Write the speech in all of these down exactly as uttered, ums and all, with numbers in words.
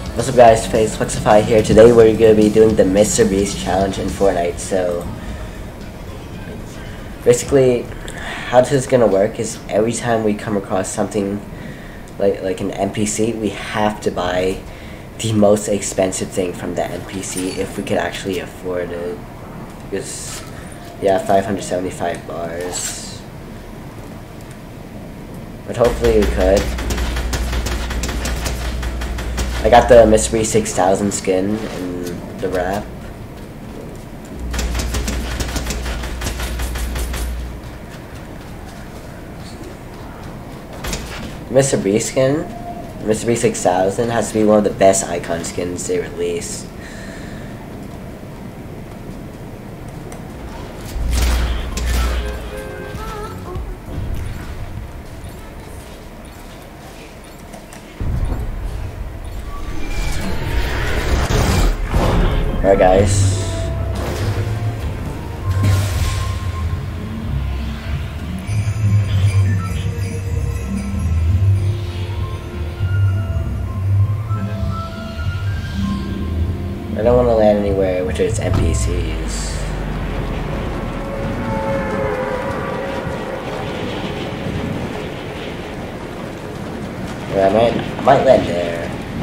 What's up guys, MrBeast here. Today we're going to be doing the MrBeast challenge in Fortnite. So basically how this is going to work is every time we come across something like, like an N P C, we have to buy the most expensive thing from that N P C if we could actually afford it. Because yeah, five hundred seventy-five bars. But hopefully we could. I got the MrBeast six thousand skin in the wrap. MrBeast skin, MrBeast six thousand has to be one of the best icon skins they release. Alright guys. I don't want to land anywhere which is N P Cs. Yeah, I might, I might land there.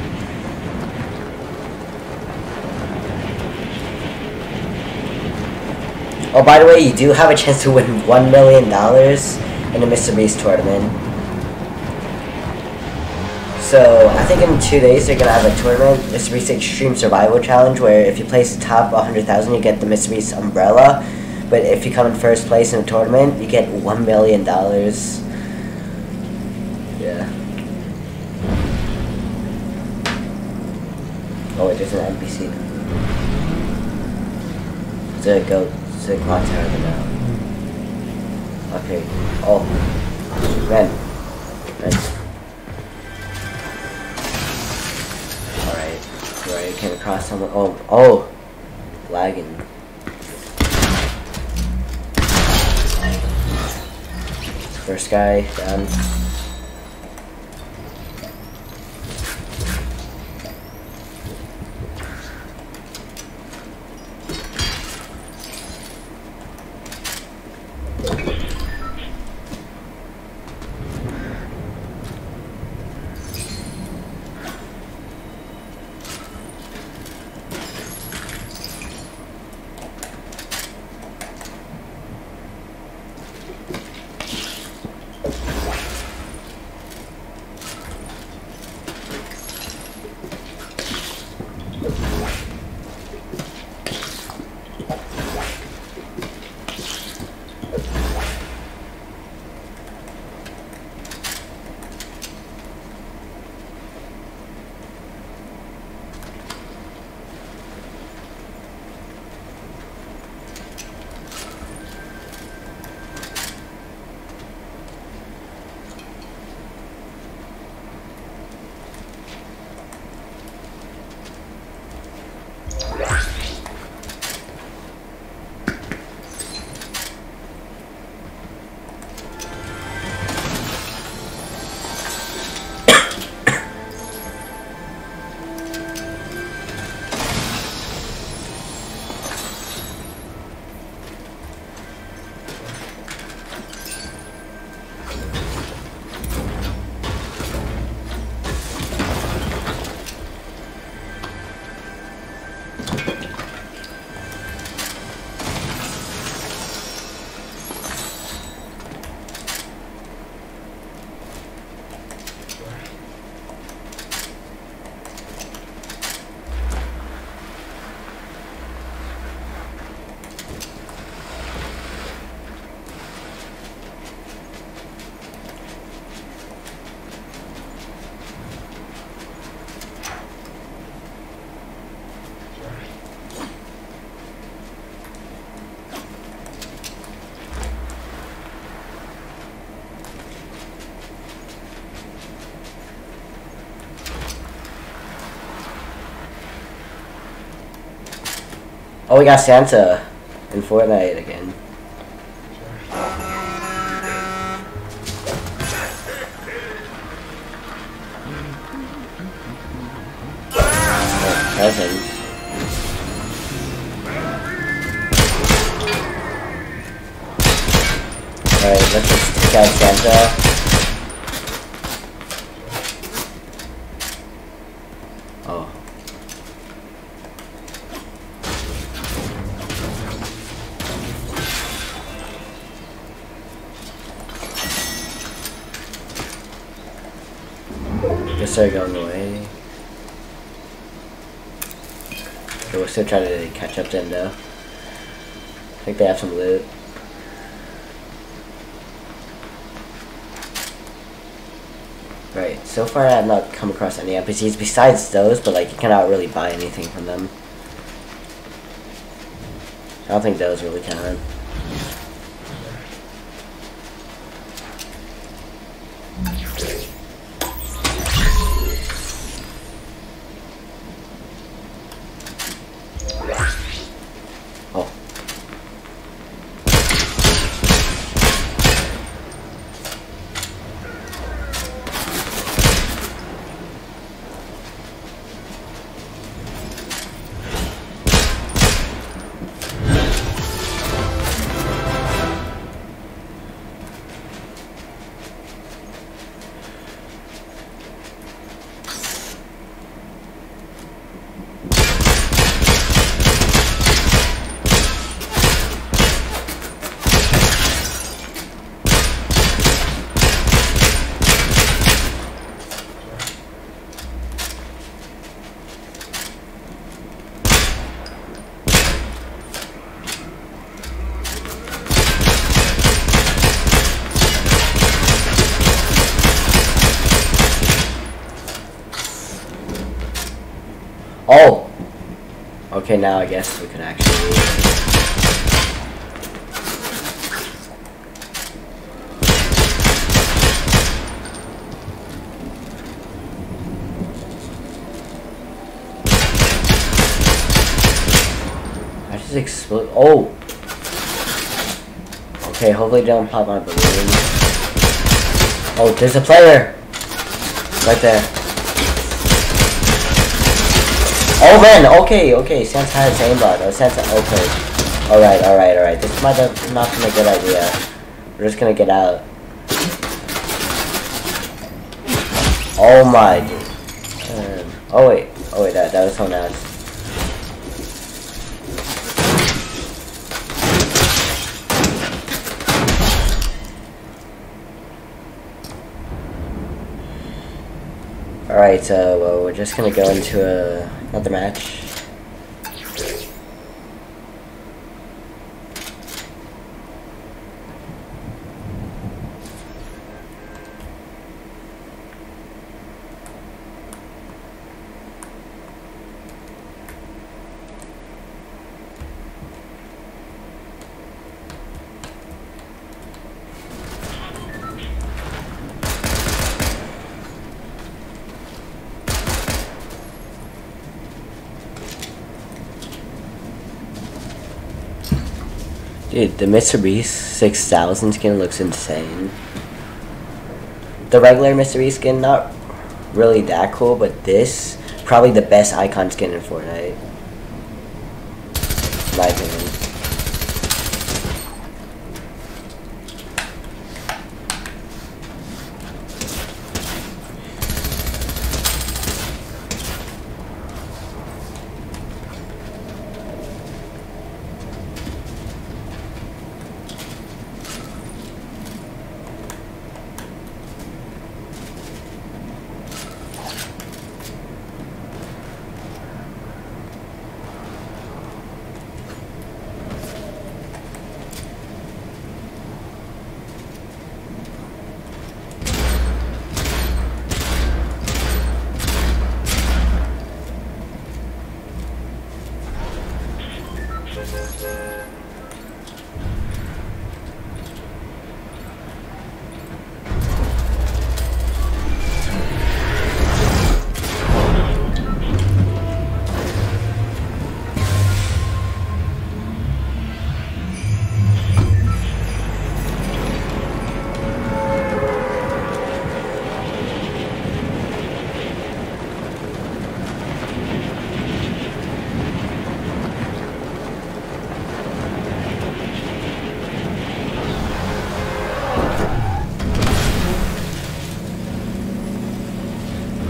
Oh, by the way, you do have a chance to win one million dollars in the MrBeast tournament. So, I think in two days they're going to have a tournament, MrBeast Extreme Survival Challenge, where if you place the top one hundred thousand, you get the MrBeast umbrella. But if you come in first place in a tournament, you get one million dollars. Yeah. Oh, wait, there's an N P C. There it goes. The clock tower now. Okay. Oh. Man. Nice. Alright. Alright, came across someone. Oh. Oh! Lagging. First guy down. Oh, we got Santa in Fortnite again. That was him. Alright, let's just take out Santa. Oh. Guess they're going away. Okay, we'll still try to catch up to them though. I think they have some loot. Right, so far I have not come across any N P Cs besides those, but like you cannot really buy anything from them. I don't think those really count. Oh. Oh! Okay, now I guess we can actually... I just explode. Oh! Okay, hopefully they don't pop my balloon. Oh, there's a player! Right there. Oh man, okay, okay, Santa has aimbot. Oh, Santa, okay. Alright, alright, alright. This might have not been a good idea. We're just gonna get out. Oh my dude. Um, oh wait, oh wait, that, that was someone else. Alright, so well, we're just gonna go into a, another match. Dude, the MrBeast six thousand skin looks insane. The regular MrBeast skin, not really that cool, but this, probably the best icon skin in Fortnite. In my opinion.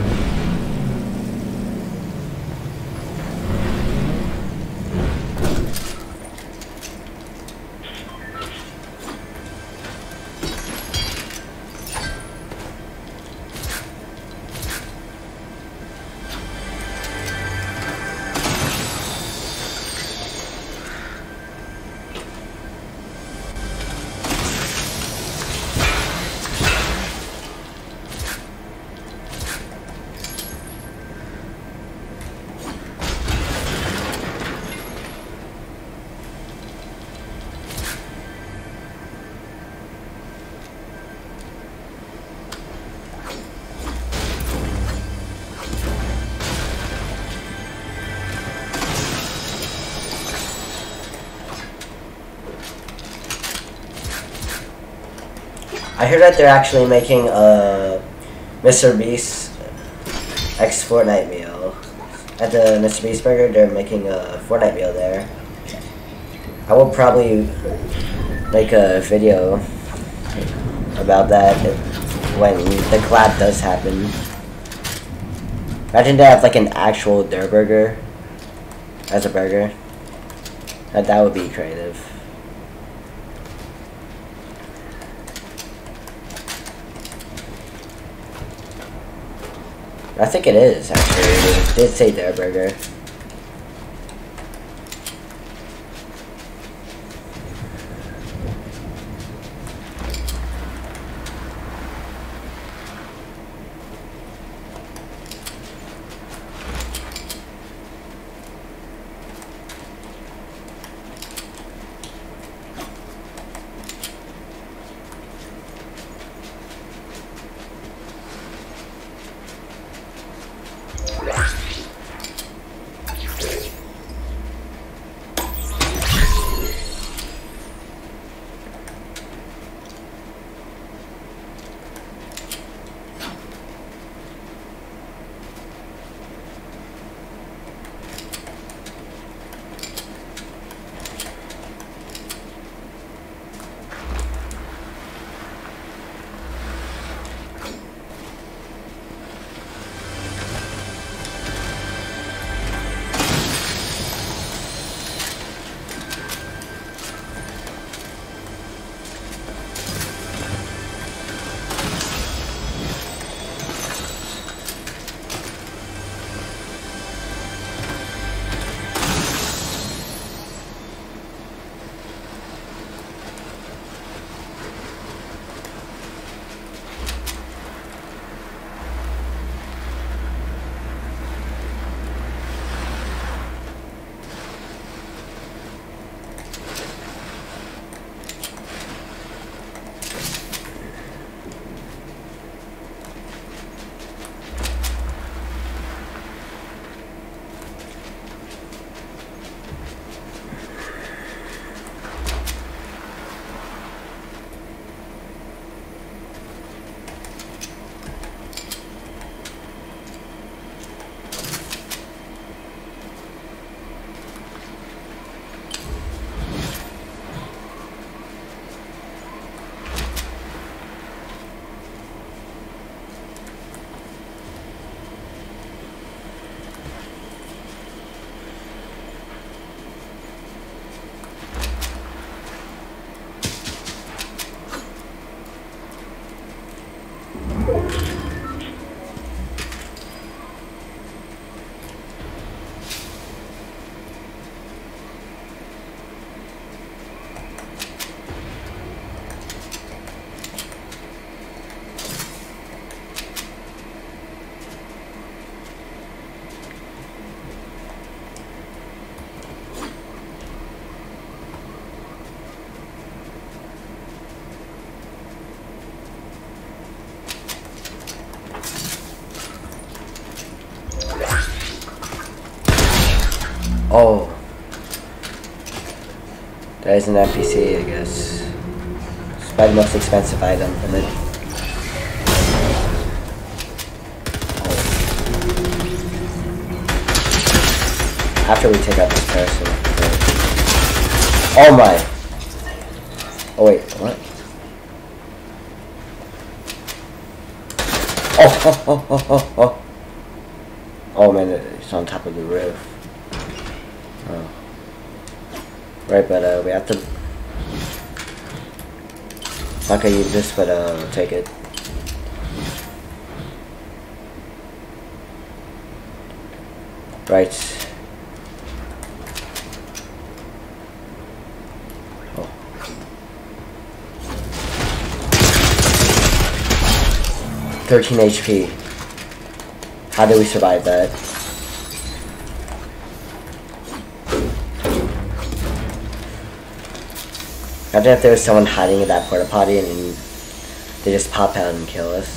I heard that they're actually making a MrBeast X Fortnite meal. At the MrBeast Burger, they're making a Fortnite meal there. I will probably make a video about that when the collab does happen. Imagine they have like an actual Durr burger as a burger. That, that would be creative. I think it is, actually. It did say Durr burger. Oh. That is an N P C, I guess. It's probably the most expensive item. And then oh. After we take out this person. Oh my! Oh wait, what? Oh, oh, oh, oh, oh, oh. Oh man, it's on top of the roof. Oh. Right, but uh, we have to... Not gonna use this, but uh, I'll take it. Right. Oh. thirteen H P. How did we survive that? Imagine if there was someone hiding in that porta potty and then they just pop out and kill us.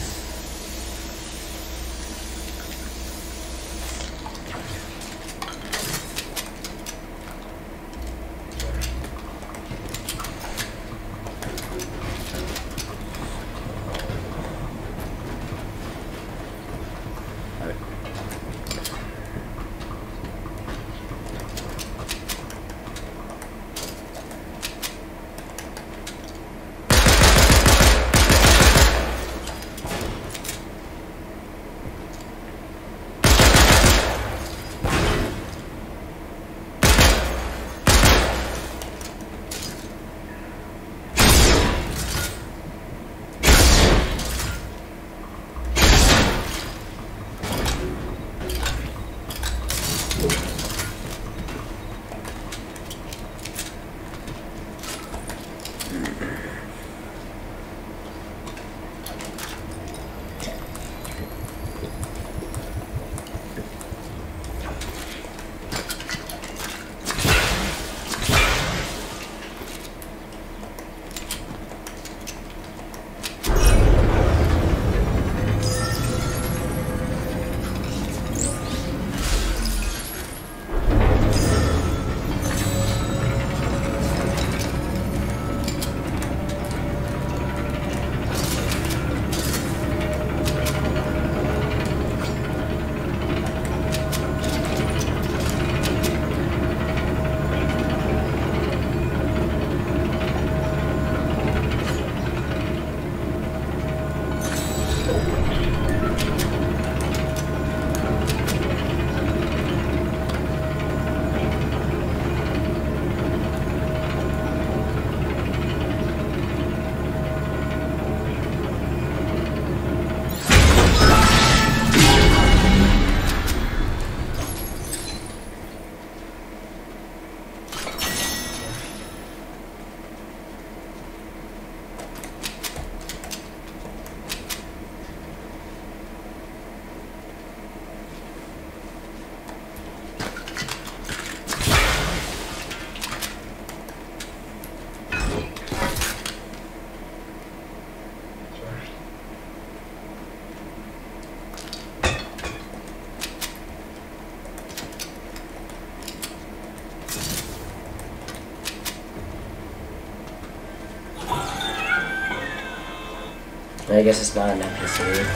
I guess it's not an N P C.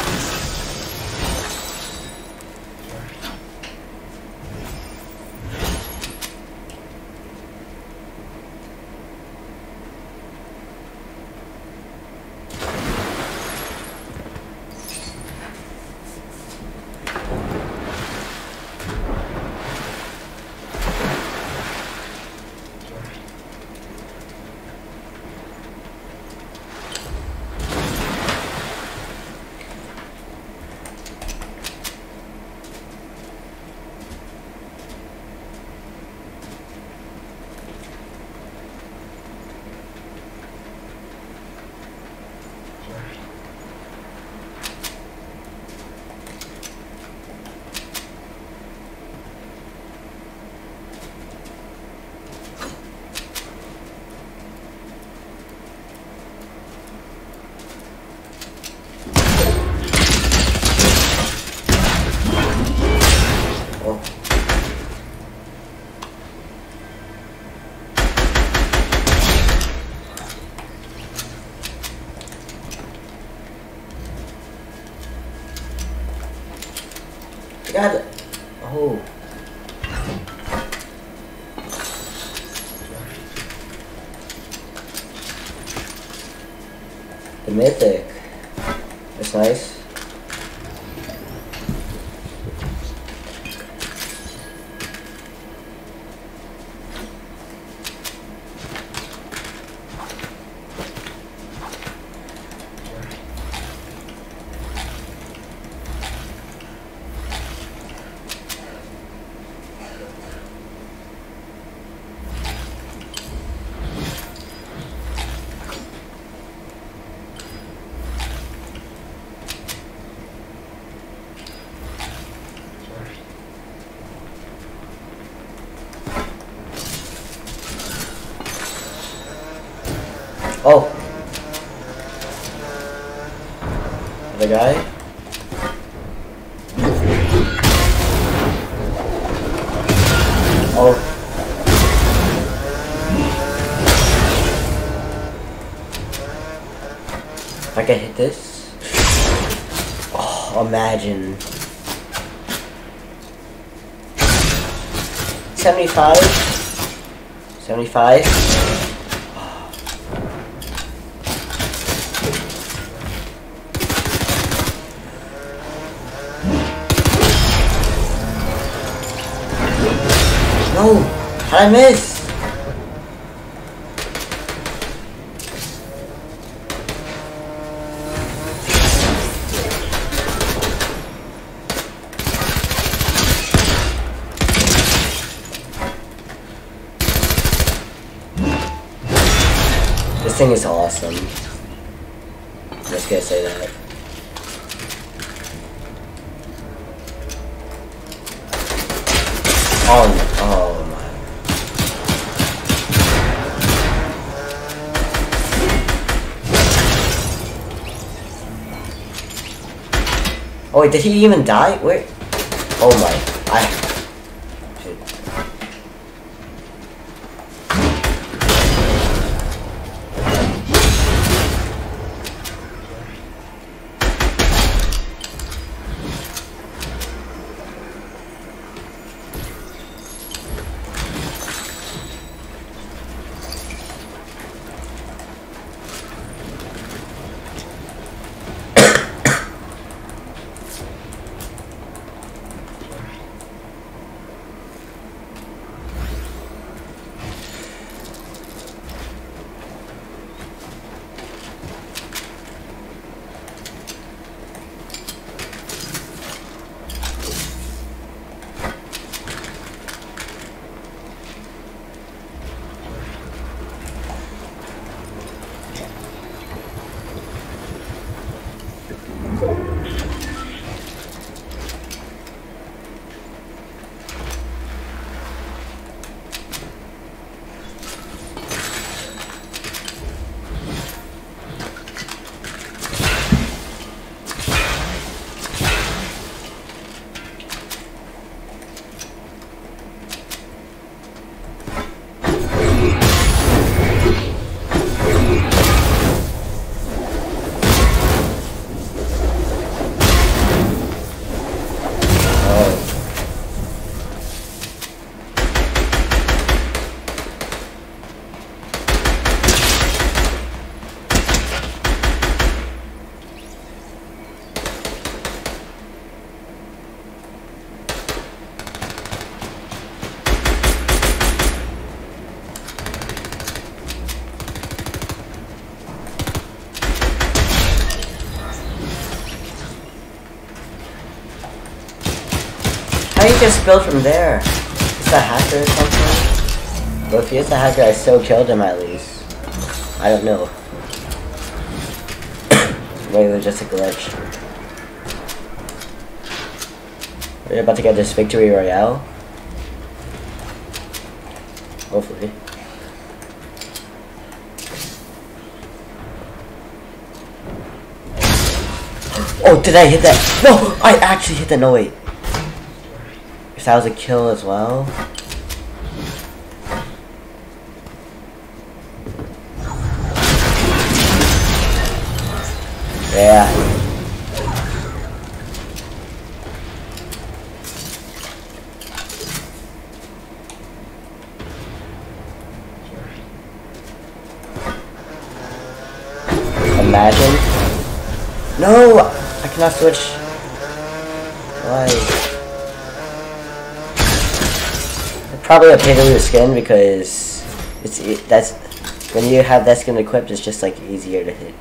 Got it. Oh. The mythic. That's nice. Oh. The guy. Oh. If I can hit this. Oh, imagine. seventy-five. seventy-five. No! How'd I miss? This thing is awesome. I'm just gonna say that. Oh, oh my. Oh wait, did he even die? Wait. Oh my. I. Shit. How you just build from there? Is that hacker or something? Well, if he is a hacker, I still killed him at least. I don't know. Maybe it was just a glitch. We're about to get this victory royale. Hopefully. Oh, did I hit that? No! I actually hit the no wait. If that was a kill as well. Yeah. Imagine. No! I cannot switch. Why? Probably a pay to lose skin because it's it, that's when you have that skin equipped, it's just like easier to hit.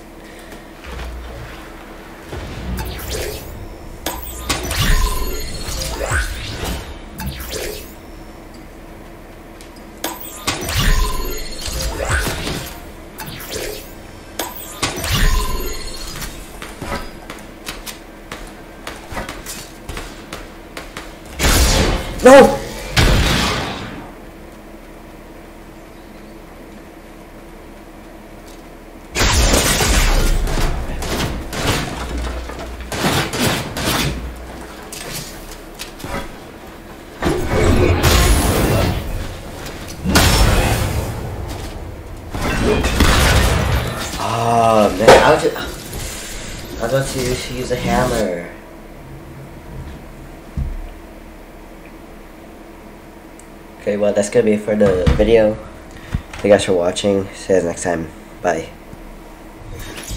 No! Oh man, I was just, I was about to use a hammer. Okay, well that's gonna be it for the video. Thank you guys for watching. See you guys next time. Bye.